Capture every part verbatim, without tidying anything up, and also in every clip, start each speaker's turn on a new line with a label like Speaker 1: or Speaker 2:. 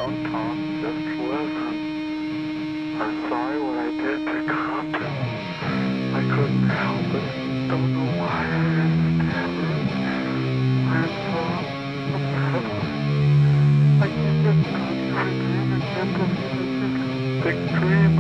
Speaker 1: Don't talk, just listen. I'm sorry what I did to Compton. I couldn't help it. Don't know why I didn't stab her. I'm so upset. I can't just touch her dream and get this big dream.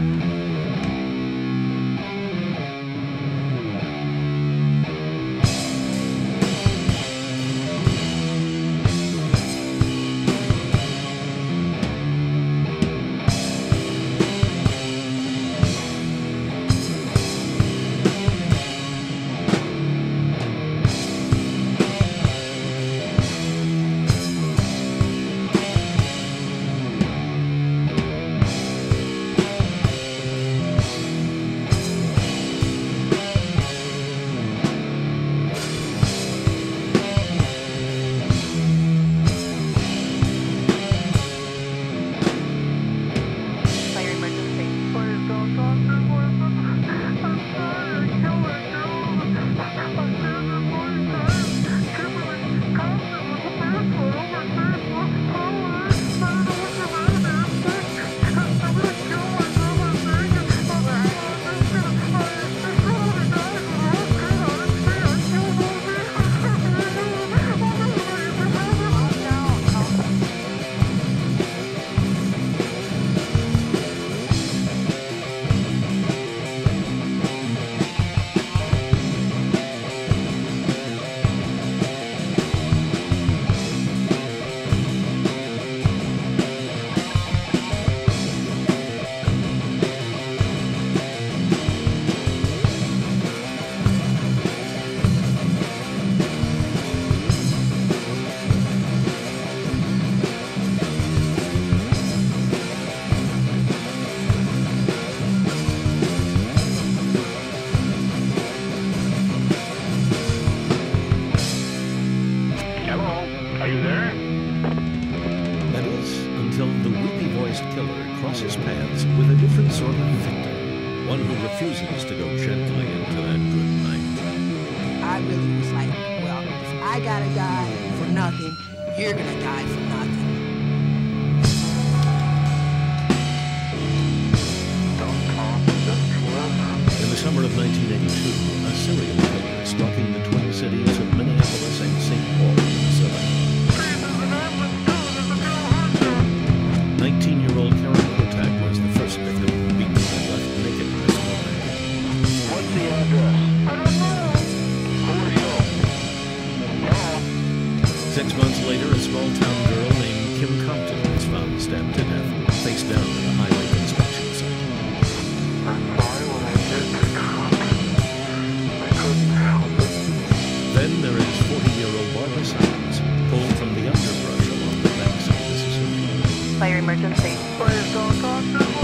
Speaker 2: Are you there?
Speaker 3: That is, until the weepy-voiced killer crosses paths with a different sort of victim. One who refuses to go gently into that good night.
Speaker 4: I really was like, well, if I gotta die for nothing, you're gonna die for nothing.
Speaker 1: Don't talk, just listen.
Speaker 3: In the summer of nineteen eighty-two, a serial killer stalking the twin cities of Minneapolis and Saint Paul, Minnesota. nineteen-year-old Karen Kotak was the first victim beaten and left naked this morning.
Speaker 1: What's the address? I don't know. Who are you? No.
Speaker 3: Six months later, a small-town girl named Kim Compton was found stabbed to death, face down at a highway construction site.
Speaker 1: I'm sorry what I did to Compton. I couldn't help it.
Speaker 3: Then there is forty-year-old Barbara Simons, pulled from the underbrush along the banks of the Mississippi.
Speaker 5: Fire emergency.
Speaker 1: Please don't talk to me.